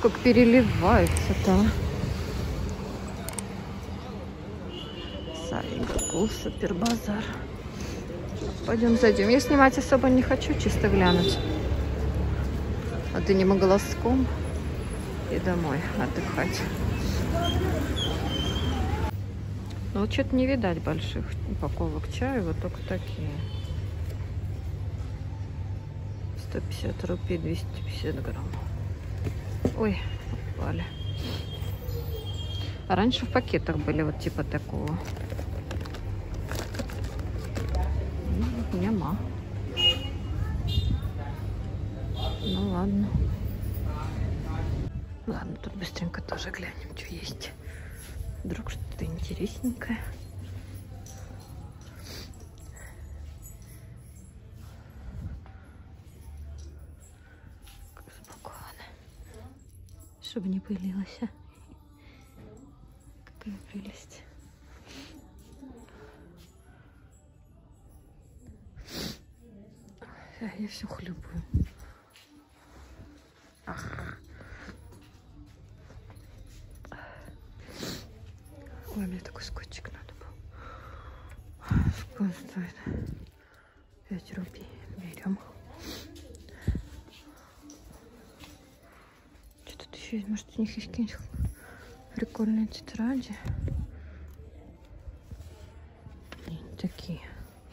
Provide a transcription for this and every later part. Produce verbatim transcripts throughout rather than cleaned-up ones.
как переливается-то. Сайгакул, супербазар. Пойдем зайдем. Я снимать особо не хочу, чисто глянуть. Одним глазком и домой отдыхать. Ну вот что-то не видать больших упаковок чая, вот только такие. сто пятьдесят рупий, двести пятьдесят грамм. Ой, упали. А раньше в пакетах были вот типа такого. Нема. Ну ладно. Ладно, тут быстренько тоже глянем, что есть. Вдруг что-то интересненькое. Как запаковано. Чтобы не пылилось. А? Какая прелесть. Я все хлюпаю. Ах. Ой, мне такой скотчик надо был. Сколько он стоит? пять рупий. Берем. Что тут еще есть? Может, у них есть какие-нибудь прикольные тетради? Такие.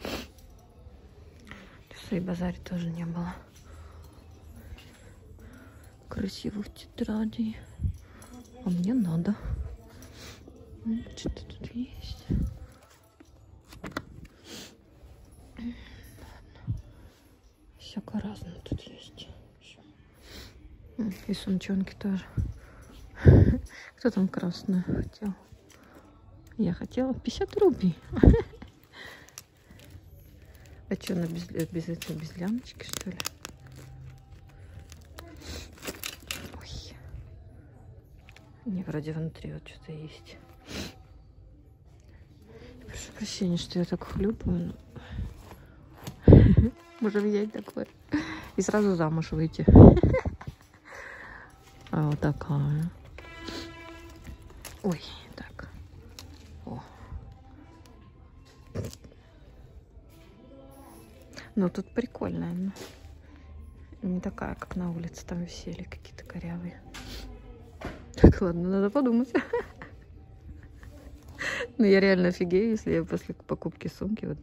В своей базаре тоже не было красивых тетрадей. А мне надо. Что-то тут есть. Всяко разное тут есть. И сумчонки тоже. Кто там красную хотел? Я хотела пятьдесят рублей. А что, она без, без этого, без лямочки, что ли? Ой. Не, вроде внутри вот что-то есть. Прошу прощения, что я так хлюпаю. Но... Можно взять такое. И сразу замуж выйти. А вот такая. Ой, так. О. Ну, тут прикольная. Но не такая, как на улице. Там висели какие-то корявые. Так, ладно, надо подумать. Ну, я реально офигею, если я после покупки сумки вот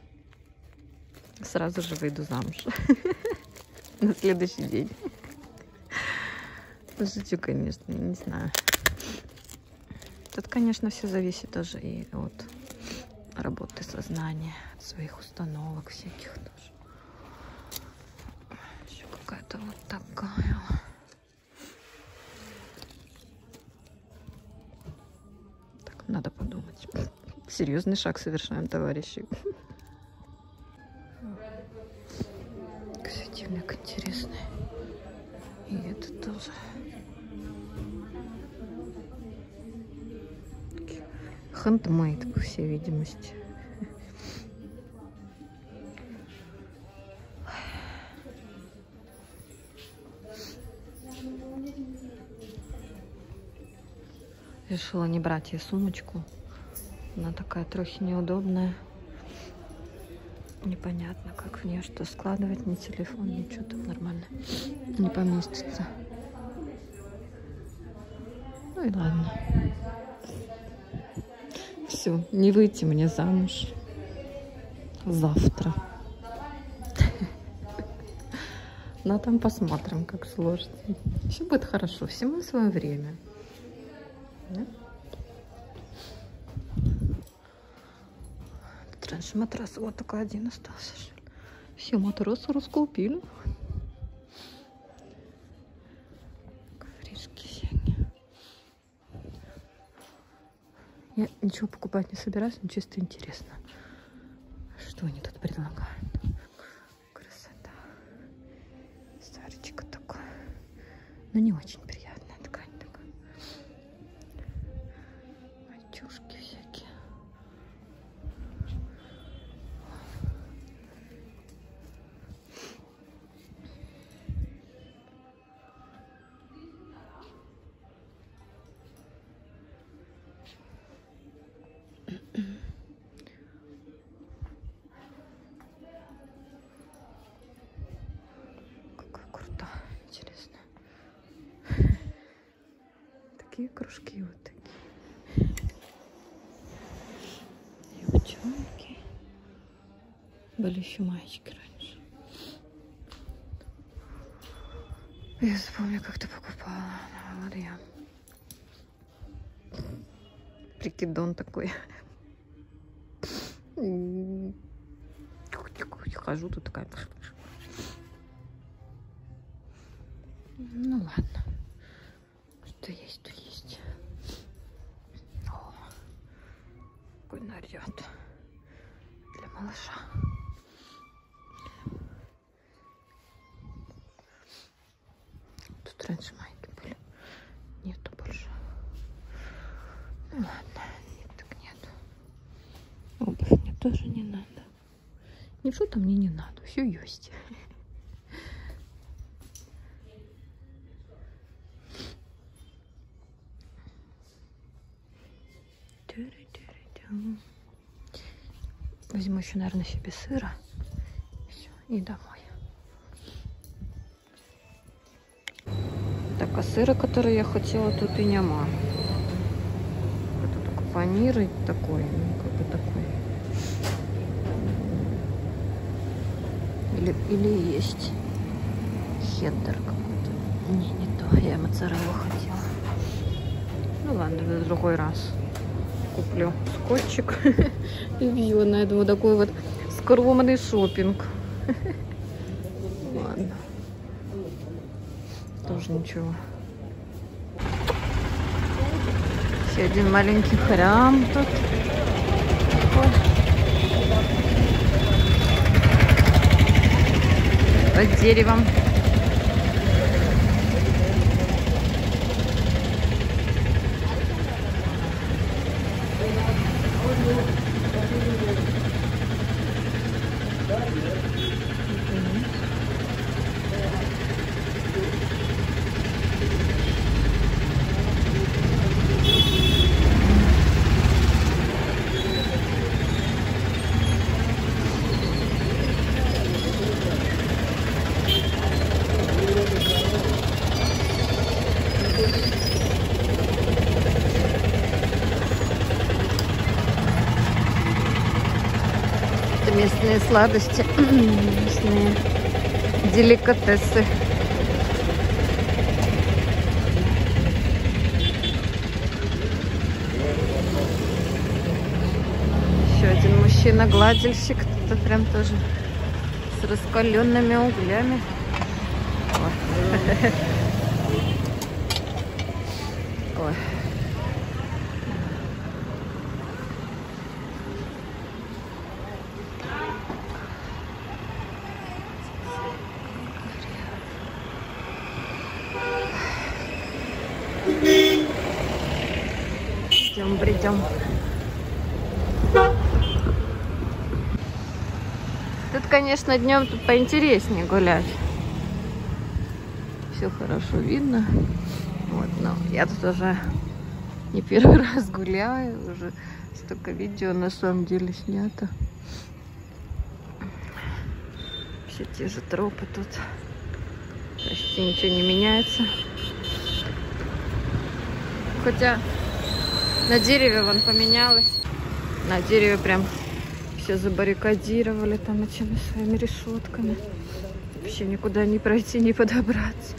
сразу же выйду замуж. На следующий день. Шучу, конечно, я не знаю. Тут, конечно, все зависит тоже и от работы сознания, от своих установок всяких тоже. Еще какая-то вот такая. Так, надо подумать. Серьезный шаг совершаем, товарищи. Светильник интересный. И это тоже. Handmade, по всей видимости. Решила не брать ей сумочку. Она такая трохи неудобная. Непонятно, как в нее что складывать, ни телефон, ничего там нормально не поместится. Ну и ладно. Все, не выйти мне замуж завтра. Но там посмотрим, как сложится. Все будет хорошо, всему свое время. Да? Тут раньше матрас вот такой один остался. Все, матрасы раскупили. Ковришки всякие. Я ничего покупать не собираюсь, но чисто интересно, что они тут предлагают. Красота. Старичка такой. Но не очень приятная ткань такая. Мальчушки всякие. такие кружки вот такие. Девчонки. Были еще маечки раньше. Я запомню, как ты покупала. Вот я. Прикидон такой. Хожу тут такая. Ну ладно. Что есть, то есть. О, какой наряд для малыша. Тут раньше майки были. Нету больше. Ну ладно, нет так нет. Обувь мне тоже не надо. Ничего-то мне не надо, все есть. Возьму еще, наверное, себе сыра. Все, и домой. Так, а сыра, который я хотела, тут и нема. Это только панир и такой, ну, как бы такой. Или, или есть хеддер какой-то. Не, не то. Я моцареллу хотела. Ну ладно, в другой раз куплю скотчик и все. Найду вот такой вот скромный шопинг. Ладно. Тоже ничего. Еще один маленький храм тут. Под деревом. Местные сладости, местные деликатесы. Еще один мужчина-гладильщик, это прям тоже с раскаленными углями. Ой. Ой. Идем, бредем. Тут, конечно, днем тут поинтереснее гулять. Все хорошо видно. Вот, но я тут уже не первый раз гуляю, уже столько видео на самом деле снято. Все те же тропы тут. Почти ничего не меняется. Хотя на дереве вон поменялось. На дереве прям все забаррикадировали там этими своими решетками. Вообще никуда не пройти, не подобраться.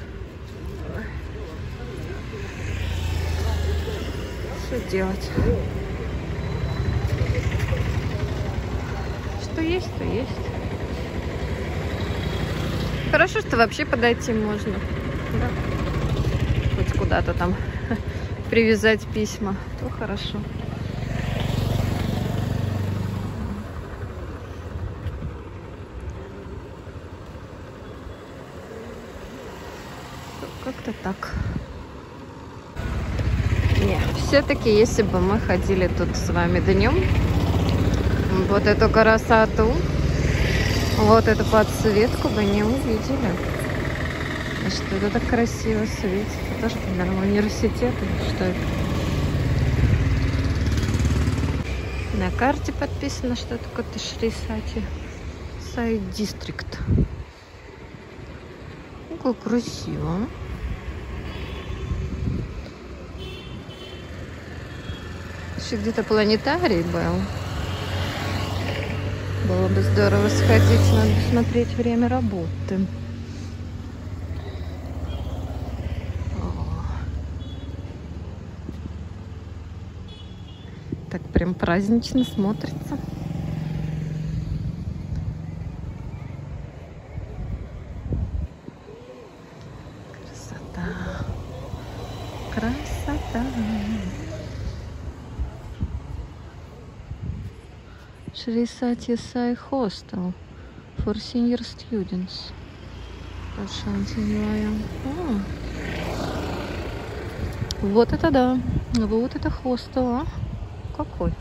Что делать? Что есть, то есть. Хорошо, что вообще подойти можно. Да. Хоть куда-то там привязать письма, то хорошо. Как-то так. Не, все-таки, если бы мы ходили тут с вами днем, вот эту красоту, вот эту подсветку бы не увидели. Что это так красиво светит. Это тоже, наверное, университет или что это? На карте подписано, что это какой-то Шри-Сати Сай Дистрикт. Ну, как красиво. Раньше где-то планетарий был. Было бы здорово сходить, надо смотреть время работы. О. Так прям празднично смотрится. Красота. Красота. Шри Сати Сай Hostel for senior students. О. Вот это да. Вот это хостел, а? Какой?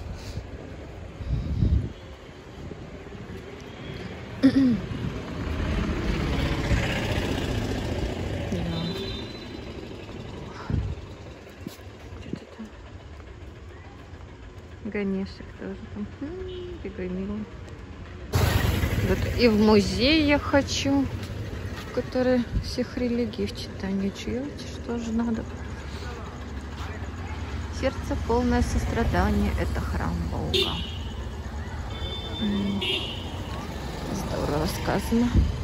Ганешек тоже там. Какой милый. Вот и в музей я хочу, который всех религий в читании. Чуете, что же надо? Сердце полное сострадание — это храм Бога. Здорово сказано.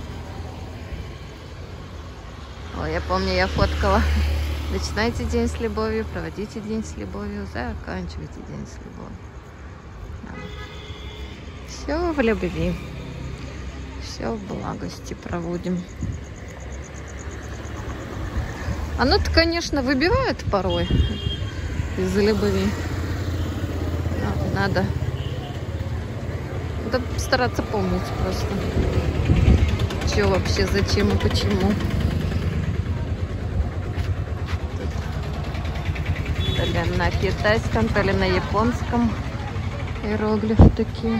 Ой, я помню, я фоткала. Начинайте день с любовью, проводите день с любовью, заканчивайте день с любовью. Все в любви, все в благости проводим. Оно-то, конечно, выбивает порой из-за любви. Но надо, надо стараться помнить просто, что вообще, зачем и почему. То ли на китайском, то ли на японском иероглифы такие.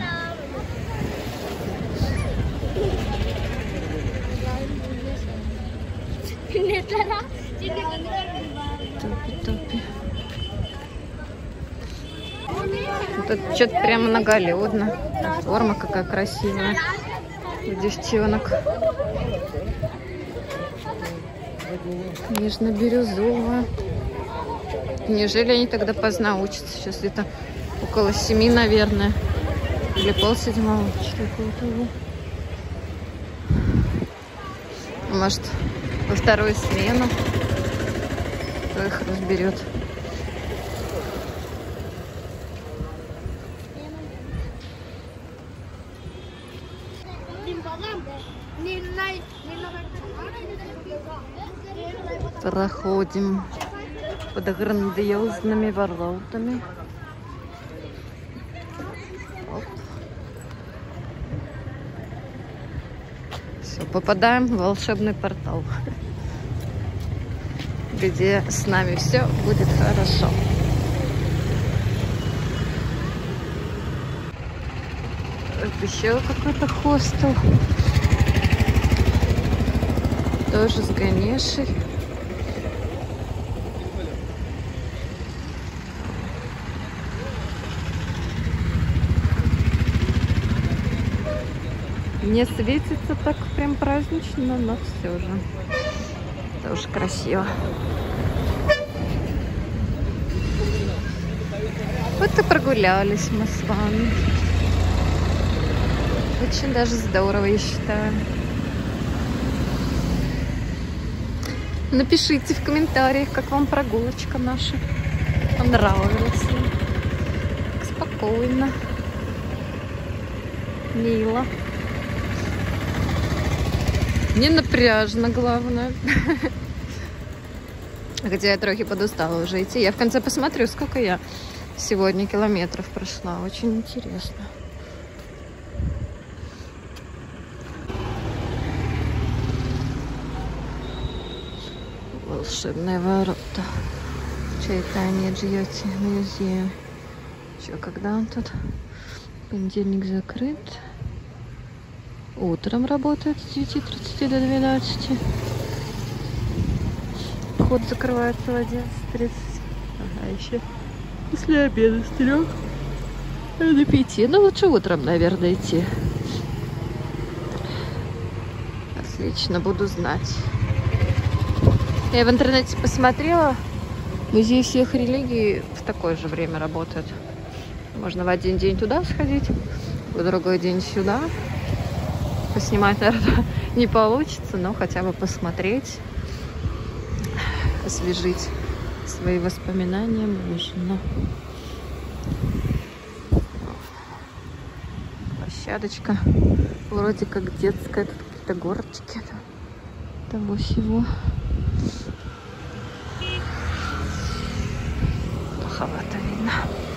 Топи-топи. Тут что-то прямо многолюдно. Форма какая красивая у девчонок. Нежно-бирюзовая. Неужели они тогда поздно учатся? Сейчас где-то около семи, наверное. Или полседьмого. Что-то. Может, во вторую смену. Кто их разберет. Проходим под грандиозными воротами. Оп. Все, попадаем в волшебный портал, где с нами все будет хорошо. Вот еще какой-то хостел. Тоже с Ганешей. Не светится так прям празднично, но все же тоже красиво. Вот и прогулялись мы с вами. Очень даже здорово, я считаю. Напишите в комментариях, как вам прогулочка наша. Понравилась ли? Так спокойно. Мило. Не напряжно, главное. Хотя я трохи подустала уже идти. Я в конце посмотрю, сколько я сегодня километров прошла. Очень интересно. Волшебные ворота. Чайтанья Джьоти музея. Че, когда он тут? Понедельник закрыт. Утром работает с девяти тридцати до двенадцати. Вход закрывается в одиннадцать тридцать. Ага, еще после обеда с трех до пяти. Ну, лучше утром, наверное, идти. Отлично, буду знать. Я в интернете посмотрела. Музей всех религий в такое же время работает. Можно в один день туда сходить, в другой день сюда. Поснимать, наверное, не получится, но хотя бы посмотреть, освежить свои воспоминания можно. Площадочка вроде как детская, тут какие-то горочки того всего. Плоховато видно.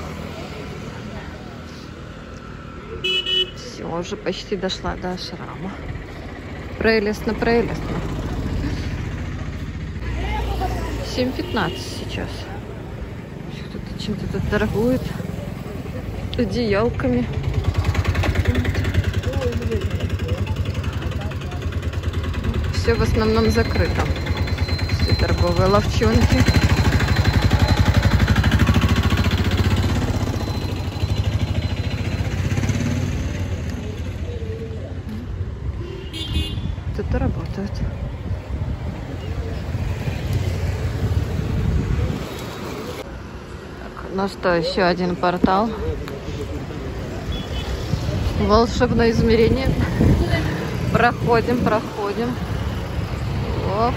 Все, уже почти дошла до ашрама. Прелестно, прелестно. семь пятнадцать сейчас. Кто-то чем-то тут торгует. Одеялками. Все в основном закрыто. Все торговые лавчонки. Тут работают. Так, ну что, еще один портал. Волшебное измерение. Проходим, проходим. Оп.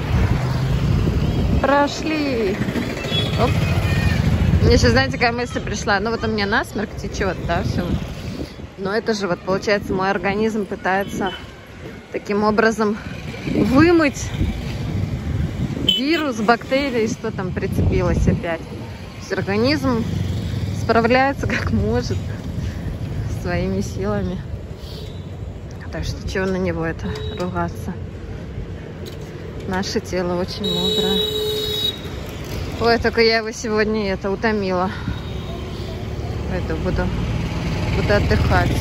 Прошли. Оп. Мне сейчас, знаете, какая мысль пришла? Ну вот у меня насморк течет, да, все. Но это же вот, получается, мой организм пытается таким образом вымыть вирус, бактерии, что там прицепилось опять. То есть организм справляется как может своими силами. Так что чего на него это ругаться? Наше тело очень мудрое. Ой, только я его сегодня это утомила. Поэтому буду, буду отдыхать.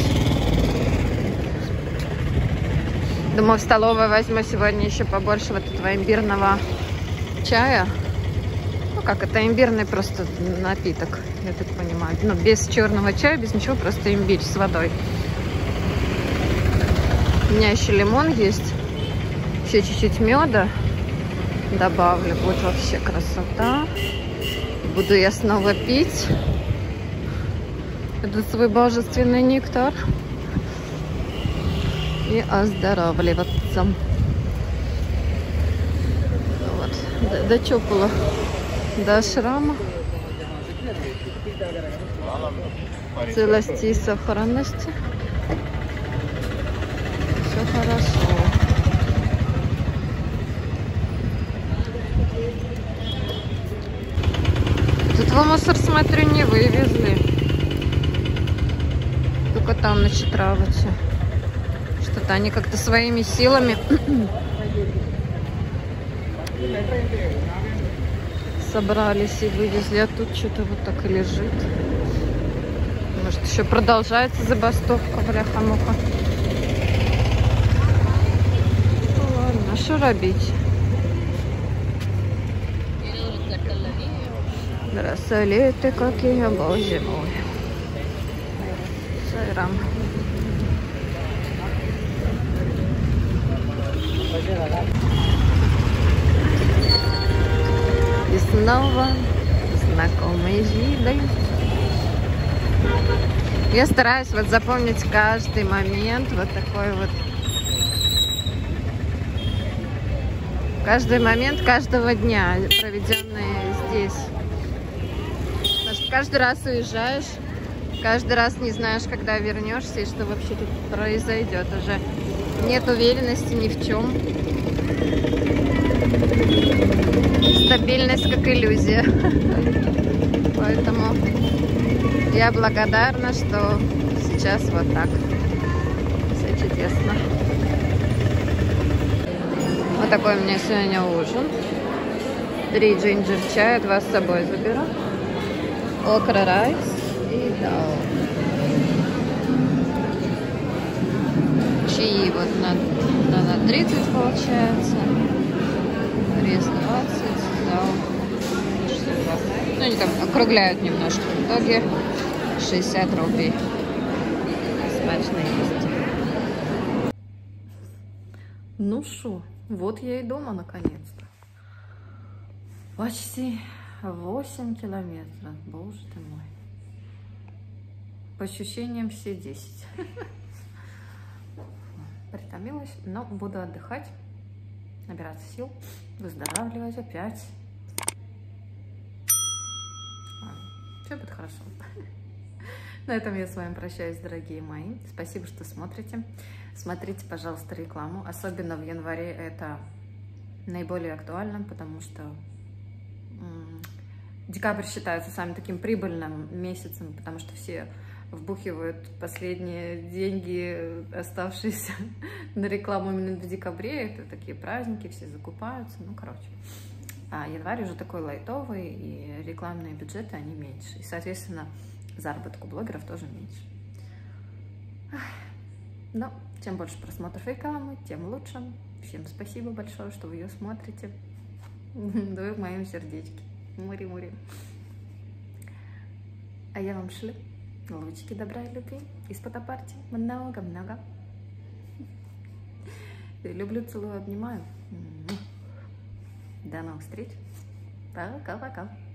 Думаю, в столовой возьму сегодня еще побольше вот этого имбирного чая. Ну, как это, имбирный просто напиток, я так понимаю. Ну, без черного чая, без ничего, просто имбирь с водой. У меня еще лимон есть. Еще чуть-чуть меда добавлю. Будет вообще красота. Буду я снова пить этот свой божественный нектар. И оздоравливаться. Вот. Дочопала до ашрама. Целости и сохранности. Все хорошо. Тут в мусор, смотрю, не вывезли. Только там на Читравате. Что-то они как-то своими силами собрались и вывезли. А тут что-то вот так и лежит. Может, еще продолжается забастовка, бляха-муха. Ну ладно, что робить? Браслеты какие, боже мой. Сайрам. И снова знакомые виды. Я стараюсь вот запомнить каждый момент, вот такой вот. Каждый момент каждого дня, проведенный здесь. Потому что каждый раз уезжаешь, каждый раз не знаешь, когда вернешься и что вообще тут произойдет. Уже нет уверенности ни в чем. Стабильность как иллюзия. Поэтому я благодарна, что сейчас вот так. Все чудесно. Вот такой у меня сегодня ужин. Три джинджер чая, два с собой заберу. Окра райс и дал. Чаи вот на, на, на тридцать получается. Рис двадцать, дал. Ну, они там округляют немножко. В итоге шестьдесят рублей. Смачно есть. Ну шо, вот я и дома наконец-то. Почти восемь километров. Боже ты мой. по ощущениям все десять. Притомилась, но буду отдыхать, набираться сил, выздоравливать опять. Все будет хорошо. На этом я с вами прощаюсь, дорогие мои. Спасибо, что смотрите. Смотрите, пожалуйста, рекламу. Особенно в январе это наиболее актуально, потому что декабрь считается самым таким прибыльным месяцем, потому что все вбухивают последние деньги, оставшиеся на рекламу именно в декабре. Это такие праздники, все закупаются. Ну, короче. А январь уже такой лайтовый, и рекламные бюджеты, они меньше. И, соответственно, заработок у блогеров тоже меньше. Но чем больше просмотров рекламы, тем лучше. Всем спасибо большое, что вы ее смотрите. Вы в моем сердечке. Мури-мури. А я вам шлю лучики добра и любви из-под апарти. Много-много. Люблю, целую, обнимаю. До новых встреч. Пока-пока.